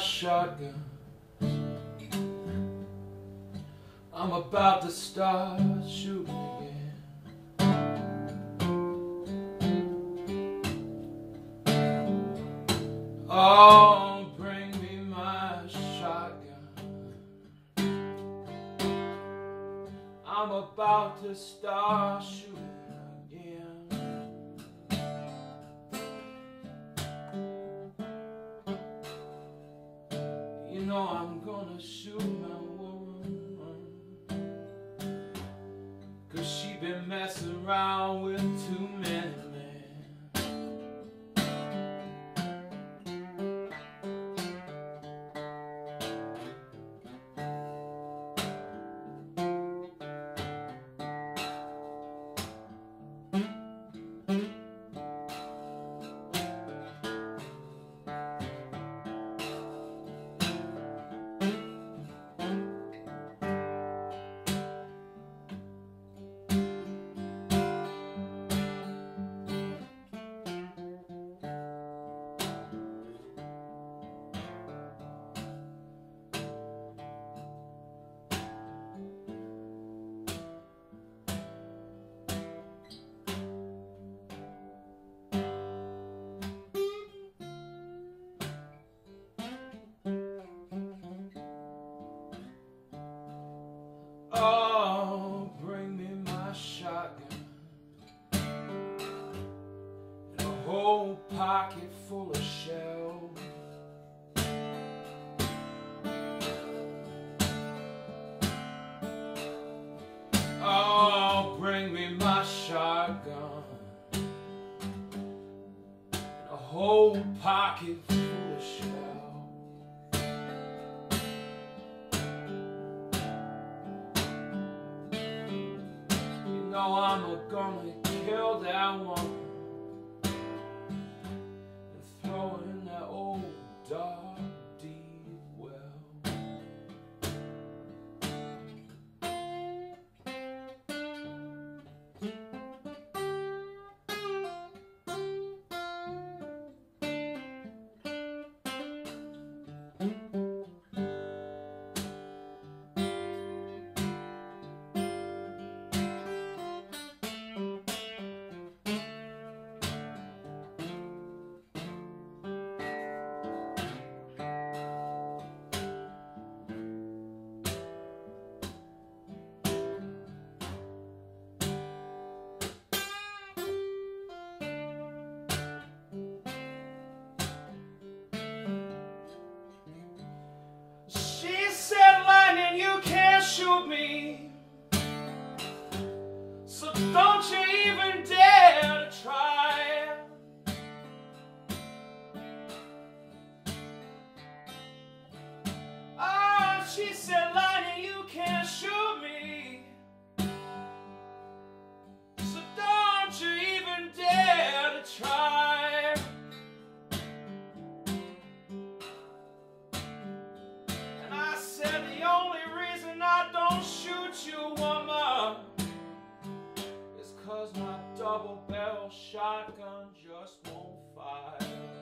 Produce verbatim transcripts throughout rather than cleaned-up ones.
shotgun. I'm about to start shooting again. Oh, bring me my shotgun. I'm about to start shooting again. You know I'm gonna shoot my woman, 'cause she been messing around with too many men. Oh, bring me my shotgun and a whole pocket full of shells. Oh, bring me my shotgun and a whole pocket full of shells. No, I'm gonna kill that one and throw it in that old dark deep well. Shoot me, so don't you even dare to try. Oh, she said, Lightning, you can't shoot me, so don't you even dare to try. And I said, the only reason I don't shoot you, woman, is 'cause my double barrel shotgun just won't fire.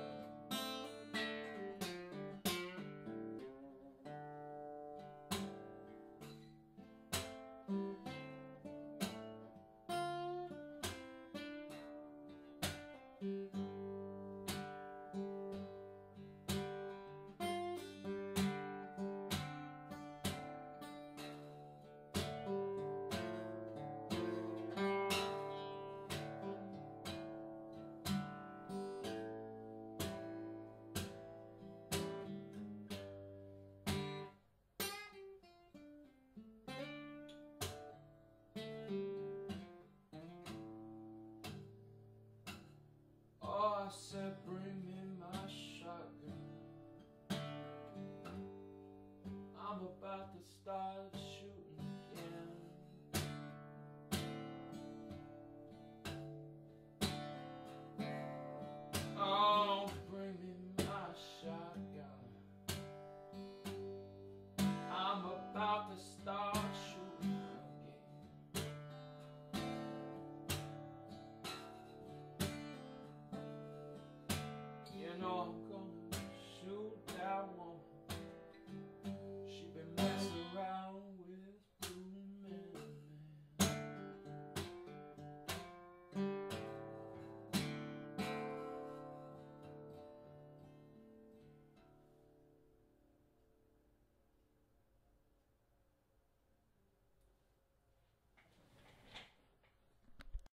I said, bring me my shotgun. I'm about to start shooting again. Oh, bring me my shotgun. I'm about to start shooting again. You know I'm gonna shoot that one.